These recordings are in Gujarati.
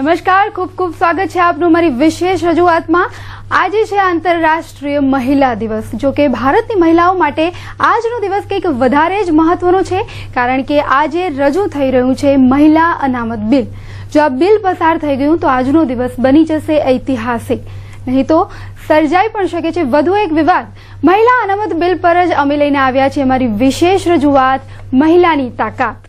નમસ્કાર, ખૂબ ખૂબ સ્વાગત છે આપનું મારી વિશેષ રજૂઆતમાં। આજે છે આંતરરાષ્ટ્રીય મહિલા દિવસ। જો કે ભારતની મહિલાઓ માટે આજનો દિવસ કંઈક વધારે જ મહત્વનો છે, કારણ કે આજે રજૂ થઈ રહ્યું છે મહિલા અનામત બિલ। જો આ બિલ પસાર થઈ ગયું તો આજનો દિવસ બની જશે ઐતિહાસિક, નહીં તો સર્જાઈ પણ શકે છે વધુ એક વિવાદ। મહિલા અનામત બિલ પર જ અમે લઈને આવ્યા છે અમારી વિશેષ રજૂઆત, મહિલાની તાકાત।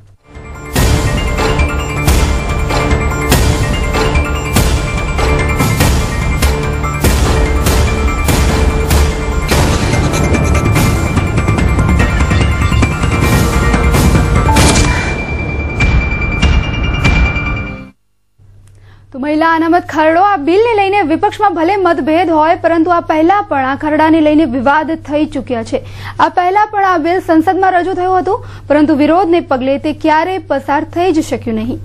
તો મહિલા અનામત ખરડો, આ બિલને લઈને વિપક્ષમાં ભલે મતભેદ હોય, પરંતુ આ પહેલા પણ આ ખરડાને લઈને વિવાદ થઈ ચૂક્યા છે। આ પહેલા પણ આ બિલ સંસદમાં રજૂ થયું હતું, પરંતુ વિરોધને પગલે તે ક્યારેય પસાર થઈ જ શક્યું નહીં।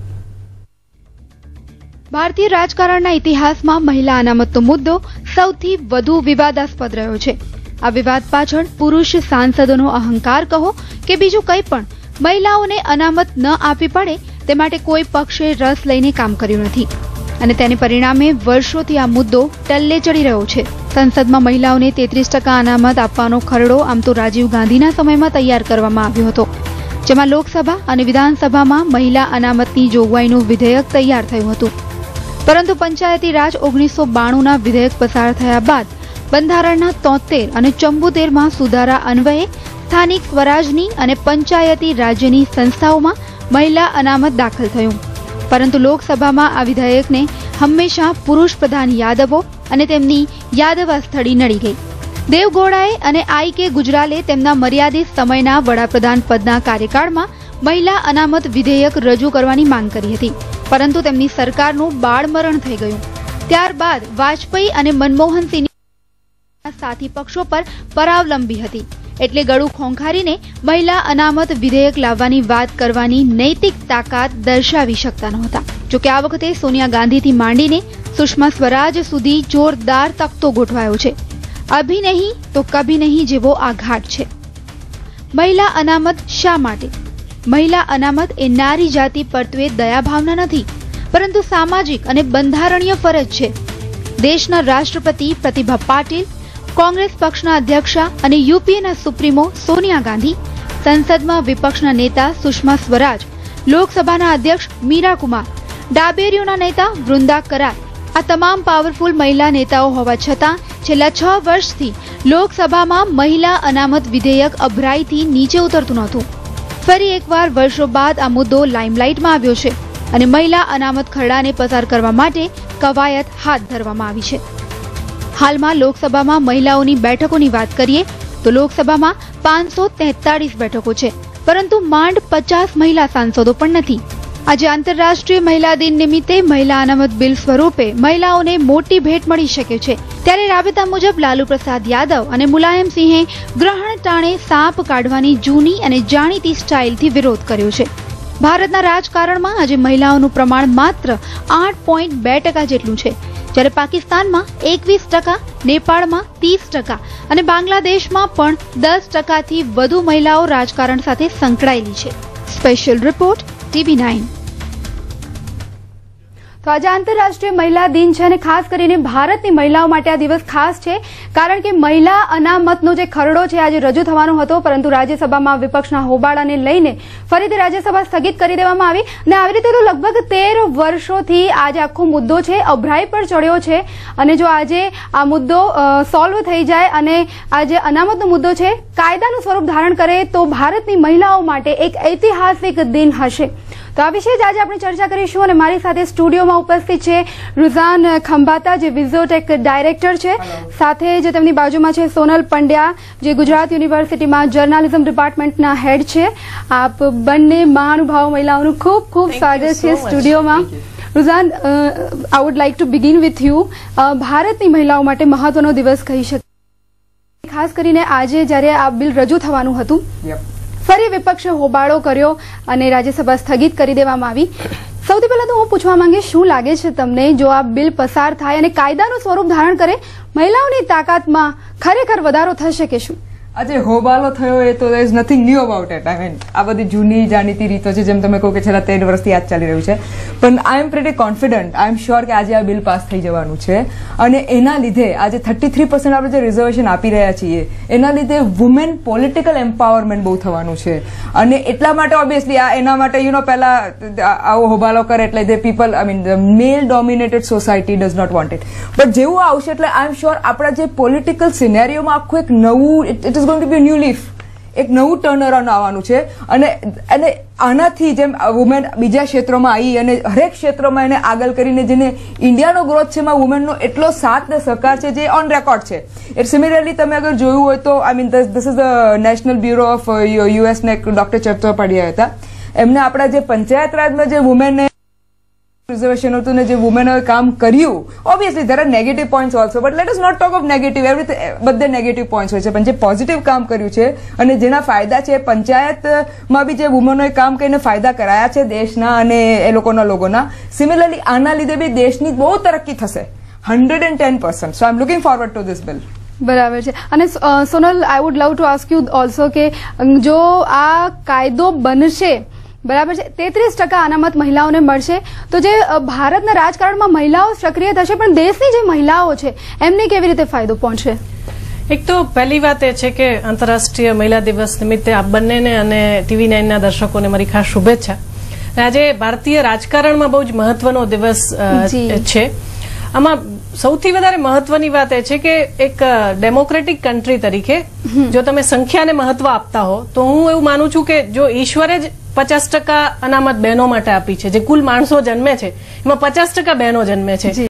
ભારતીય રાજકારણના ઇતિહાસમાં મહિલા અનામતનો મુદ્દો સૌથી વધુ વિવાદાસ્પદ રહ્યો છે। આ વિવાદ પાછળ પુરુષ સાંસદોનો અહંકાર કહો કે બીજું કંઈ પણ, મહિલાઓને અનામત ન આપવી પડે તે માટે કોઈ પક્ષે રસ લઈને કામ કર્યું નથી, અને તેને પરિણામે વર્ષોથી આ મુદ્દો ટલ્લે ચડી રહ્યો છે। સંસદમાં મહિલાઓને 33% અનામત આપવાનો ખરડો આમ તો રાજીવ ગાંધીના સમયમાં તૈયાર કરવામાં આવ્યો હતો, જેમાં લોકસભા અને વિધાનસભામાં મહિલા અનામતની જોગવાઈનું વિધેયક તૈયાર થયું હતું, પરંતુ પંચાયતી રાજ 1992ના વિધેયક પસાર થયા બાદ બંધારણના 73 અને 74માં સુધારા અન્વયે સ્થાનિક સ્વરાજની અને પંચાયતી રાજ્યની સંસ્થાઓમાં મહિલા અનામત દાખલ થયું, પરંતુ લોકસભામાં આ વિધેયકને હંમેશા પુરુષ પ્રધાન યાદવો અને તેમની યાદવા સ્થળી નડી ગઈ। દેવગૌડાએ અને I.K. ગુજરાલે તેમના મર્યાદિત સમયના વડાપ્રધાન પદના કાર્યકાળમાં મહિલા અનામત વિધેયક રજૂ કરવાની માંગ કરી હતી, પરંતુ તેમની સરકારનું બાળમરણ થઈ ગયું। ત્યારબાદ વાજપેયી અને મનમોહન સિંહના સાથી પક્ષો પર પરાવલંબી હતી, એટલે ગળું ખોંખારીને મહિલા અનામત વિધેયક લાવવાની વાત કરવાની નૈતિક તાકાત દર્શાવી શકતા નહોતા। જોકે આ વખતે સોનિયા ગાંધીથી માંડીને સુષ્મા સ્વરાજ સુધી જોરદાર તખ્તો ગોઠવાયો છે। અભી નહીં તો કભી નહીં જેવો આ ઘાટ છે। મહિલા અનામત શા માટે? મહિલા અનામત એ નારી જાતિ પરત્વે દયાભાવના નથી, પરંતુ સામાજિક અને બંધારણીય ફરજ છે। દેશના રાષ્ટ્રપતિ પ્રતિભા પાટીલ, કોંગ્રેસ પક્ષના અધ્યક્ષા અને યુપીએના સુપ્રીમો સોનિયા ગાંધી, સંસદમાં વિપક્ષના નેતા સુષ્મા સ્વરાજ, લોકસભાના અધ્યક્ષ મીરા કુમાર, ડાબેરીઓના નેતા વૃંદા કરાર, આ તમામ પાવરફુલ મહિલા નેતાઓ હોવા છતાં છેલ્લા 6 વર્ષથી લોકસભામાં મહિલા અનામત વિધેયક અભરાઈથી નીચે ઉતરતું નહોતું। ફરી એકવાર વર્ષો બાદ આ મુદ્દો લાઇમલાઇટમાં આવ્યો છે અને મહિલા અનામત ખરડાને પસાર કરવા માટે કવાયત હાથ ધરવામાં આવી છે। હાલમાં લોકસભામાં મહિલાઓની બેઠકોની વાત કરીએ તો લોકસભામાં 543 બેઠકો છે, પરંતુ માંડ 50 મહિલા સાંસદો પણ નથી। આજે આંતરરાષ્ટ્રીય મહિલા દિન નિમિત્તે મહિલા અનામત બિલ સ્વરૂપે મહિલાઓને મોટી ભેટ મળી શકે છે, ત્યારે રાબેતા મુજબ લાલુ પ્રસાદ યાદવ અને મુલાયમ સિંહે ગ્રહણ ટાણે સાપ કાઢવાની જૂની અને જાણીતી સ્ટાઇલથી વિરોધ કર્યો છે। ભારતના રાજકારણમાં આજે મહિલાઓનું પ્રમાણ માત્ર 8.2% જેટલું છે, જ્યારે પાકિસ્તાનમાં 21%, નેપાળમાં 30% અને બાંગ્લાદેશમાં પણ 10%થી વધુ મહિલાઓ રાજકારણ સાથે સંકળાયેલી છે। Special report TV9। તો આજે આંતરરાષ્ટ્રીય મહિલા દિન છે અને ખાસ કરીને ભારતની મહિલાઓ માટે આ દિવસ ખાસ છે, કારણ કે મહિલા અનામતનો જે ખરડો છે આજે રજૂ થવાનો હતો, પરંતુ રાજ્યસભામાં વિપક્ષના હોબાળાને લઈને ફરીથી રાજ્યસભા સ્થગિત કરી દેવામાં આવી, અને આવી રીતે તો લગભગ 13 વર્ષોથી આજે આખો મુદ્દો છે અભરાઈ પર ચડ્યો છે। અને જો આજે આ મુદ્દો સોલ્વ થઈ જાય અને આ જે અનામતનો મુદ્દો છે કાયદાનું સ્વરૂપ ધારણ કરે તો ભારતની મહિલાઓ માટે એક ઐતિહાસિક દિન હશે। તો આ વિશે જ આજે આપણે ચર્ચા કરીશું, અને મારી સાથે સ્ટુડિયોમાં ઉપસ્થિત છે રુઝાન ખંભાતા, જે વિઝોટેક ડાયરેક્ટર છે, સાથે જ તેમની બાજુમાં છે સોનલ પંડ્યા, જે ગુજરાત યુનિવર્સિટીમાં જર્નાલિઝમ ડિપાર્ટમેન્ટના હેડ છે। આપ બંને મહાનુભાવ મહિલાઓનું ખૂબ ખૂબ સ્વાગત છે સ્ટુડિયોમાં। Ruzan, I would like to begin with you. ભારતની મહિલાઓ માટે મહત્વનો દિવસ કહી શકાય, ખાસ કરીને આજે જ્યારે આ બિલ રજૂ થવાનું હતું, ફરી વિપક્ષે હોબાળો કર્યો અને રાજ્યસભા સ્થગિત કરી દેવામાં આવી। સૌથી પહેલા તો હું પૂછવા માંગીશ, શું લાગે છે તમને, જો આ બિલ પસાર થાય અને કાયદાનું સ્વરૂપ ધારણ કરે, મહિલાઓની તાકાતમાં ખરેખર વધારો થશે કે શું? આજે હોબાલો થયો એ તો there is nothing new about it. I mean, આ બધી જૂની જાણીતી રીતો છે, જેમ તમે કહો કે છેલ્લા 13 વર્ષથી આ જ ચાલી રહ્યું છે. પણ I am pretty confident, I am sure કે આજે આ બિલ પાસ થઈ જવાનું છે અને એના લીધે આજે 33% આપણે જે રિઝર્વેશન આપી રહ્યા છીએ એના લીધે વુમેન પોલિટિકલ એમ્પાવરમેન્ટ બહુ થવાનું છે. અને એટલા માટે ઓબ્વિયસલી આ એના માટે પહેલા આવો હોબાલો કરે એટલે the people, I mean the male dominated society does not want it. But જેવું આવશે એટલે આઈ એમ શ્યોર આપણા જે પોલિટિકલ સિનેરિયોમાં આખું એક નવું it is going to be new leaf, એક નવું ટર્ન અરાઉન્ડ આવવાનું છે. અને આનાથી જેમ વુમેન બીજા ક્ષેત્રોમાં આવી અને હરેક ક્ષેત્રમાં એને આગળ કરીને જેને ઇન્ડિયાનો ગ્રોથ છે એમાં વુમેનનો એટલો સાથ ને સહકાર છે જે ઓન રેકોર્ડ છે. ઇટ સિમિલરલી તમે અગર જોયું હોય તો I mean this is the national bureau of US ને ડોક્ટર ચટ્ટોપાધ્યાય હતા, એમને આપણા જે પંચાયત રાજમાં જે વુમેનને રિઝર્વેશન હતું ને જે વુમેનોએ કામ કર્યું, obviously there are negative points also, but let us not talk of negative, બધે નેગેટિવ પોઈન્ટ્સ હોય છે, પણ જે પોઝિટિવ કામ કર્યું છે અને જેના ફાયદા છે, પંચાયતમાં બી જે વુમનોએ કામ કરીને ફાયદા કરાયા છે દેશના અને એ લોકોના. સિમિલરલી આના લીધે બી દેશની બહુ તરક્કી થશે 110%. So I am looking forward to this bill. બરાબર છે. અને Sonal, I would love to ask you also કે જો આ કાયદો બનશે, બરાબર છે, 33% અનામત મહિલાઓને મળશે, તો જે ભારતના રાજકારણમાં મહિલાઓ સક્રિય થશે, પણ દેશની જે મહિલાઓ છે એમને કેવી રીતે ફાયદો પહોંચશે? એક તો પહેલી વાત એ છે કે આંતરરાષ્ટ્રીય મહિલા દિવસ નિમિત્તે આ બંનેને અને TV9ના દર્શકોને મારી ખાસ શુભેચ્છા. આજે ભારતીય રાજકારણમાં બહુ જ મહત્વનો દિવસ છે. આમાં સૌથી વધારે મહત્વની વાત એ છે કે એક ડેમોક્રેટિક કન્ટ્રી તરીકે જો તમે સંખ્યાને મહત્વ આપતા હો તો હું એવું માનું છું કે જો ઈશ્વરે જ 50% અનામત બહેનો માટે આપી છે, જે કુલ માણસો જન્મે છે એમાં 50% બહેનો જન્મે છે,